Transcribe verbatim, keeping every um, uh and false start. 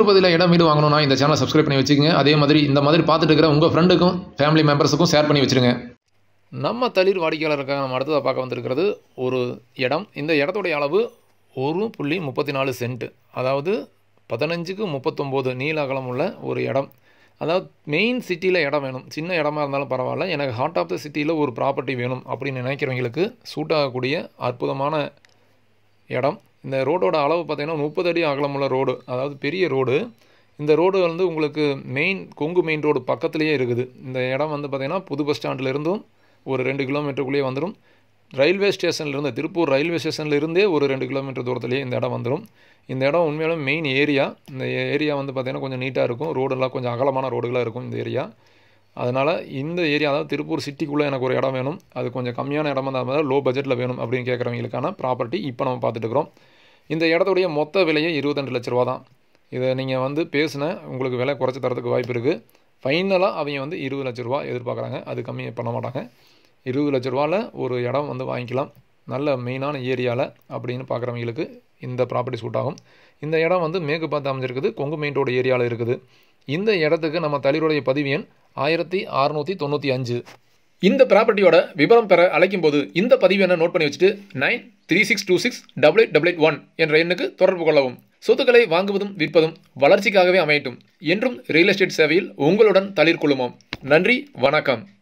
திருப்பூர் பகுதியில் இடம் வீடு வாங்கணும்னா இந்த சேனலை சப்ஸ்கிரைப் பண்ணி வச்சுக்கோங்க. அதே மாதிரி இந்த மாதிரி பார்த்துட்டு இருக்கிற உங்கள் ஃப்ரெண்டுக்கும் ஃபேமிலி மெம்பர்ஸுக்கும் ஷேர் பண்ணி வச்சுருங்க. நம்ம தளிர் வாடிக்கையாளருக்காக நம்ம அடுத்ததாக பார்க்க வந்திருக்கிறது ஒரு இடம். இந்த இடத்துடைய அளவு ஒரு புள்ளி முப்பத்தி நாலு சென்ட், அதாவது பதினஞ்சுக்கு முப்பத்தொம்போது நீள அகலம் உள்ள ஒரு இடம். அதாவது மெயின் சிட்டியில் இடம் வேணும், சின்ன இடமா இருந்தாலும் பரவாயில்ல, எனக்கு ஹார்ட் ஆஃப் த சிட்டியில் ஒரு ப்ராப்பர்ட்டி வேணும் அப்படின்னு நினைக்கிறவங்களுக்கு சூட் ஆகக்கூடிய அற்புதமான இடம். இந்த ரோடோட அளவு பார்த்திங்கன்னா முப்பது அடி அகலமுள்ள ரோடு, அதாவது பெரிய ரோடு. இந்த ரோடு வந்து உங்களுக்கு மெயின் கொங்கு மெயின் ரோடு பக்கத்துலேயே இருக்குது. இந்த இடம் வந்து பார்த்திங்கன்னா புது பஸ் ஸ்டாண்ட்லேருந்தும் ஒரு ரெண்டு கிலோமீட்டருக்குள்ளேயே வந்துடும். ரயில்வே ஸ்டேஷன்லேருந்து திருப்பூர் ரயில்வே ஸ்டேஷன்லேருந்தே ஒரு ரெண்டு கிலோமீட்டர் தூரத்துலேயே இந்த இடம் வந்துடும். இந்த இடம் உண்மையாலும் மெயின் ஏரியா. இந்த ஏரியா வந்து பார்த்திங்கன்னா கொஞ்சம் நீட்டாக இருக்கும், ரோடெல்லாம் கொஞ்சம் அகலமான ரோடுகளாக இருக்கும் இந்த ஏரியா. அதனால் இந்த ஏரியா, அதாவது திருப்பூர் சிட்டிக்குள்ளே எனக்கு ஒரு இடம் வேணும், அது கொஞ்சம் கம்மியான இடமா இருந்தால் லோ பட்ஜெட்டில் வேணும் அப்படின்னு கேட்குறவங்களுக்கான ப்ராப்பர்ட்டி இப்போ நம்ம பார்த்துட்டு இருக்கிறோம். இந்த இடத்துடைய மொத்த விலையே இருபத்தெண்டு லட்ச ரூபா தான். இதை நீங்கள் வந்து பேசின உங்களுக்கு விலை குறைச்சி தரத்துக்கு வாய்ப்பு இருக்குது. ஃபைனலாக அவங்க வந்து இருபது லட்ச ரூபா எதிர்பார்க்குறாங்க, அது கம்மி பண்ண மாட்டாங்க. இருபது லட்ச ரூபாவில் ஒரு இடம் வந்து வாங்கிக்கலாம் நல்ல மெயினான ஏரியாவில் அப்படின்னு பார்க்குறவங்களுக்கு இந்த ப்ராப்பர்ட்டி சூட் ஆகும். இந்த இடம் வந்து மேற்கு பார்த்து அமைஞ்சிருக்குது, கொங்கு மெயின் ரோடு ஏரியாவில் இருக்குது. இந்த இடத்துக்கு நம்ம தளிருடைய பதிவு எண் ஆயிரத்தி அறுநூற்றி தொண்ணூற்றி அஞ்சு. இந்த ப்ராப்பர்ட்டியோட விவரம் பெற அழைக்கும் போது இந்த பதிவு எண்ணை நோட் பண்ணி வச்சுட்டு nine three six two six double eight double eight one என்ற எண்ணுக்கு தொடர்பு கொள்ளவும். சொத்துக்களை வாங்குவதும் விற்பதும் வளர்ச்சிக்காகவே அமையட்டும். என்றும் ரியல் எஸ்டேட் சேவையில் உங்களுடன் தளிர் குழுமம். நன்றி, வணக்கம்.